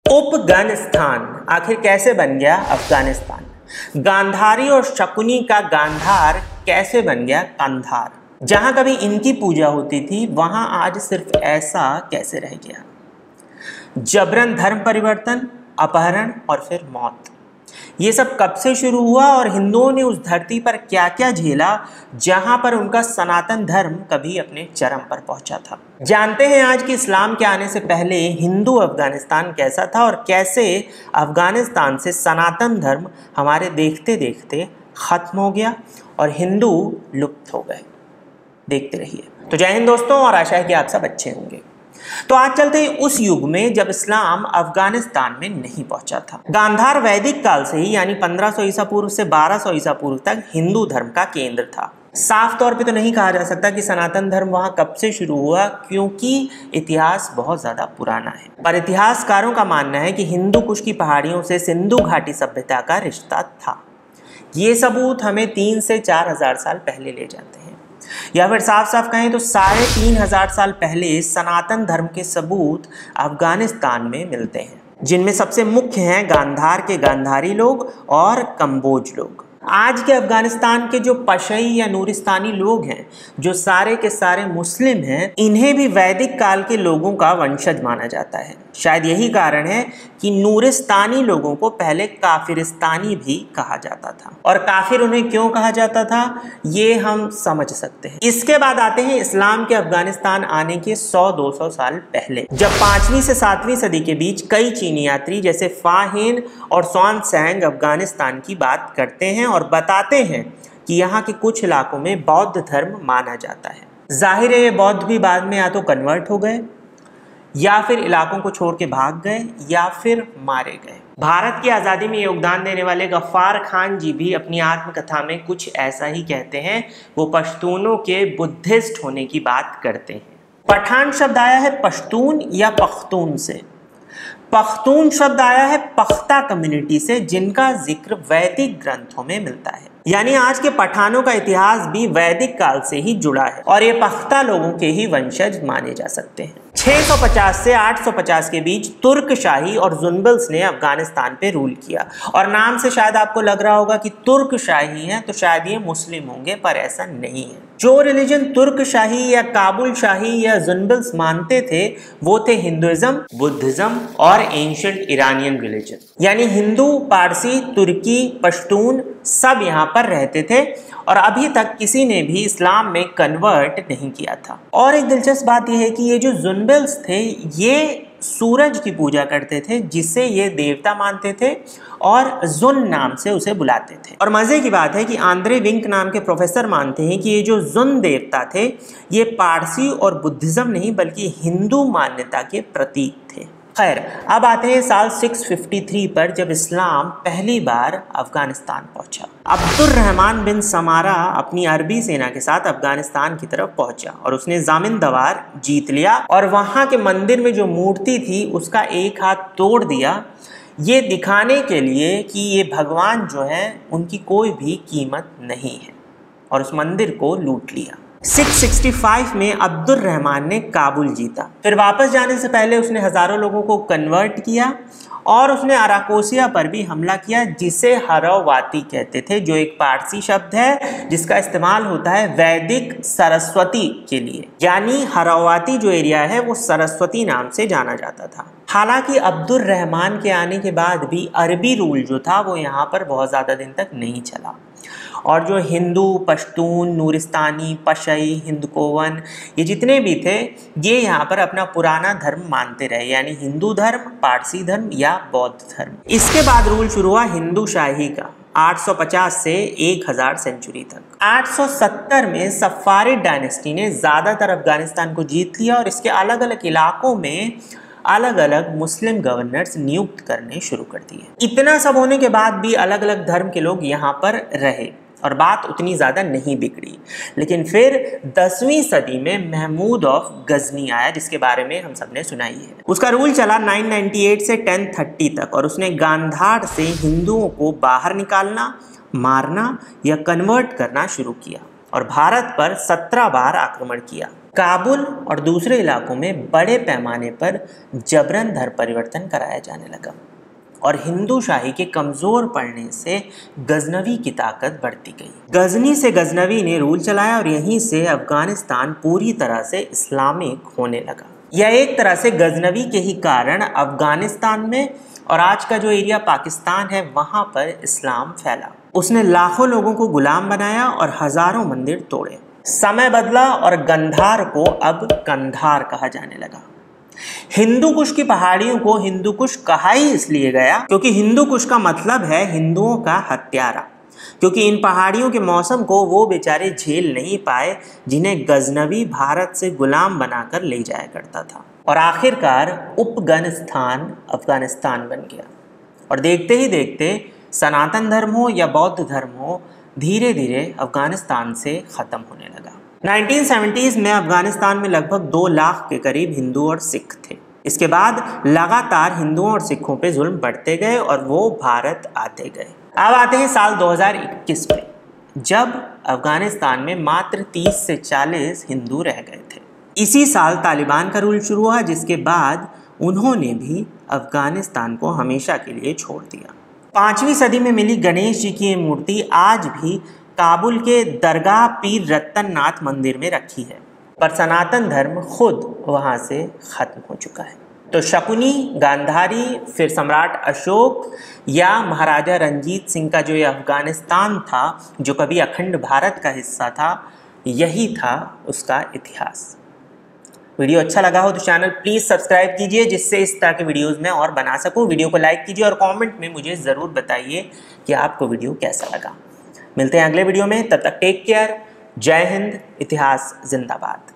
उपगनिस्तान आखिर कैसे बन गया अफगानिस्तान? गांधारी और शकुनी का गांधार कैसे बन गया कंधार? जहां कभी इनकी पूजा होती थी वहां आज सिर्फ ऐसा कैसे रह गया? जबरन धर्म परिवर्तन, अपहरण और फिर मौत, ये सब कब से शुरू हुआ और हिंदुओं ने उस धरती पर क्या क्या झेला जहां पर उनका सनातन धर्म कभी अपने चरम पर पहुंचा था? जानते हैं आज कि इस्लाम के आने से पहले हिंदू अफगानिस्तान कैसा था और कैसे अफगानिस्तान से सनातन धर्म हमारे देखते देखते खत्म हो गया और हिंदू लुप्त हो गए। देखते रहिए। तो जय हिंद दोस्तों, और आशा है कि आप सब अच्छे होंगे। तो आज चलते हैं उस युग में जब इस्लाम अफगानिस्तान में नहीं पहुंचा था। गांधार वैदिक काल से ही यानी 1500 ईसा पूर्व से 1200 ईसा पूर्व तक हिंदू धर्म का केंद्र था। साफ तौर पे तो नहीं कहा जा सकता कि सनातन धर्म वहां कब से शुरू हुआ, क्योंकि इतिहास बहुत ज्यादा पुराना है। पर इतिहासकारों का मानना है कि हिंदू कुश की पहाड़ियों से सिंधु घाटी सभ्यता का रिश्ता था। ये सबूत हमें 3 से 4000 साल पहले ले जाते हैं, या फिर साफ साफ कहें तो 3500 साल पहले सनातन धर्म के सबूत अफगानिस्तान में मिलते हैं, जिनमें सबसे मुख्य हैं गांधार के गांधारी लोग और कंबोज लोग। आज के अफगानिस्तान के जो पशई या नूरिस्तानी लोग हैं, जो सारे के सारे मुस्लिम हैं, इन्हें भी वैदिक काल के लोगों का वंशज माना जाता है। शायद यही कारण है कि नूरिस्तानी लोगों को पहले काफिरिस्तानी भी कहा जाता था। और काफिर उन्हें क्यों कहा जाता था ये हम समझ सकते हैं। इसके बाद आते हैं इस्लाम के अफगानिस्तान आने के 100-200 साल पहले, जब 5वीं से 7वीं सदी के बीच कई चीनी यात्री जैसे फाहिन और स्वानसेंग अफगानिस्तान की बात करते हैं और बताते हैं कि यहाँ के कुछ इलाकों में बौद्ध धर्म माना जाता है। जाहिर है ये बौद्ध भी बाद में या तो कन्वर्ट हो गए, या फिर इलाकों को छोड़ के भाग गए, या फिर मारे गए। भारत की आज़ादी में योगदान देने वाले गफ्फार खान जी भी अपनी आत्मकथा में कुछ ऐसा ही कहते हैं। वो पश्तूनों के बुद्धिस्ट होने की बात करते हैं। पठान शब्द आया है पश्तून या पख्तून से। पख्तून शब्द आया है पख्ता कम्युनिटी से, जिनका जिक्र वैदिक ग्रंथों में मिलता है। यानी आज के पठानों का इतिहास भी वैदिक काल से ही जुड़ा है और ये पख्ता लोगों के ही वंशज माने जा सकते हैं। 650 से 850 के बीच तुर्क शाही और जुनबिल्स ने अफगानिस्तान पे रूल किया। और नाम से शायद आपको लग रहा होगा कि तुर्क शाही है तो शायद ये मुस्लिम होंगे, पर ऐसा नहीं है। जो रिलीजन तुर्क शाही या काबुल शाही या जुनबिल्स मानते थे वो थे हिंदुइज्म, बुद्धिज्म और एंशिएंट इरानियन रिलीजन। यानी हिंदू, पारसी, तुर्की, पश्तून सब यहाँ पर रहते थे और अभी तक किसी ने भी इस्लाम में कन्वर्ट नहीं किया था। और एक दिलचस्प बात यह है कि ये जो जुनबिल्स थे ये सूरज की पूजा करते थे, जिसे ये देवता मानते थे और जुन नाम से उसे बुलाते थे। और मजे की बात है कि आंद्रे विंक नाम के प्रोफेसर मानते हैं कि ये जो जुन देवता थे ये पारसी और बुद्धिज्म नहीं बल्कि हिंदू मान्यता के प्रतीक थे। खैर, अब आते हैं साल 653 पर, जब इस्लाम पहली बार अफगानिस्तान पहुंचा। अब्दुर्रहमान बिन समारा अपनी अरबी सेना के साथ अफगानिस्तान की तरफ पहुंचा और उसने जामिनदवार जीत लिया और वहां के मंदिर में जो मूर्ति थी उसका एक हाथ तोड़ दिया, ये दिखाने के लिए कि ये भगवान जो है उनकी कोई भी कीमत नहीं है, और उस मंदिर को लूट लिया। 665 में अब्दुर्रहमान ने काबुल जीता। फिर वापस जाने से पहले उसने हजारों लोगों को कन्वर्ट किया और उसने अराकोसिया पर भी हमला किया, जिसे हरवाती कहते थे, जो एक पारसी शब्द है जिसका इस्तेमाल होता है वैदिक सरस्वती के लिए। यानी हरवाती जो एरिया है वो सरस्वती नाम से जाना जाता था। हालांकि अब्दुर्रहमान के आने के बाद भी अरबी रूल जो था वो यहाँ पर बहुत ज़्यादा दिन तक नहीं चला और जो हिंदू, पश्तून, नूरिस्तानी, पशई, हिंदकोवन ये जितने भी थे ये यहाँ पर अपना पुराना धर्म मानते रहे, यानी हिंदू धर्म, पारसी धर्म या बौद्ध धर्म। इसके बाद रूल शुरू हुआ हिंदू शाही का 850 से 1000 सेंचुरी तक। 870 में सफारिड डायनेस्टी ने ज़्यादातर अफगानिस्तान को जीत लिया और इसके अलग अलग इलाकों में अलग अलग मुस्लिम गवर्नर्स नियुक्त करने शुरू कर दिए। इतना सब होने के बाद भी अलग अलग धर्म के लोग यहाँ पर रहे और बात उतनी ज़्यादा नहीं बिगड़ी। लेकिन फिर 10वीं सदी में महमूद ऑफ गजनी आया, जिसके बारे में हम सब ने सुना ही है। उसका रूल चला 998 से 1030 तक और उसने गांधार से हिंदुओं को बाहर निकालना, मारना या कन्वर्ट करना शुरू किया और भारत पर 17 बार आक्रमण किया। काबुल और दूसरे इलाकों में बड़े पैमाने पर जबरन धर्म परिवर्तन कराया जाने लगा और हिंदू शाही के कमज़ोर पड़ने से गजनवी की ताकत बढ़ती गई। गजनी से गजनवी ने रूल चलाया और यहीं से अफगानिस्तान पूरी तरह से इस्लामिक होने लगा। यह एक तरह से गजनवी के ही कारण अफगानिस्तान में और आज का जो एरिया पाकिस्तान है वहाँ पर इस्लाम फैला। उसने लाखों लोगों को गुलाम बनाया और हजारों मंदिर तोड़े। समय बदला और गंधार को अब कंधार कहा जाने लगा। हिंदू कुश की पहाड़ियों को हिंदू कुश कहा ही इसलिए गया क्योंकि हिंदू कुश का मतलब है हिंदुओं का हत्यारा, क्योंकि इन पहाड़ियों के मौसम को वो बेचारे झेल नहीं पाए जिन्हें गजनवी भारत से गुलाम बनाकर ले जाया करता था। और आखिरकार उपगनस्थान अफगानिस्तान बन गया और देखते ही देखते सनातन धर्म हो या बौद्ध धर्म हो धीरे धीरे अफगानिस्तान से ख़त्म होने लगा। 1970s में अफगानिस्तान में लगभग 2 लाख के करीब हिंदू और सिख थे। इसके बाद लगातार हिंदुओं और सिखों पे जुल्म बढ़ते गए और वो भारत आते गए। अब आते हैं साल 2021 में, जब अफगानिस्तान में मात्र 30 से 40 हिंदू रह गए थे। इसी साल तालिबान का रूल शुरू हुआ, जिसके बाद उन्होंने भी अफगानिस्तान को हमेशा के लिए छोड़ दिया। 5वीं सदी में मिली गणेश जी की मूर्ति आज भी काबुल के दरगाह पीर रत्तन नाथ मंदिर में रखी है, पर सनातन धर्म खुद वहां से खत्म हो चुका है। तो शकुनी, गांधारी, फिर सम्राट अशोक या महाराजा रंजीत सिंह का जो ये अफगानिस्तान था, जो कभी अखंड भारत का हिस्सा था, यही था उसका इतिहास। वीडियो अच्छा लगा हो तो चैनल प्लीज़ सब्सक्राइब कीजिए, जिससे इस तरह के वीडियोस में और बना सकूं। वीडियो को लाइक कीजिए और कमेंट में मुझे ज़रूर बताइए कि आपको वीडियो कैसा लगा। मिलते हैं अगले वीडियो में, तब तक टेक केयर। जय हिंद, इतिहास जिंदाबाद।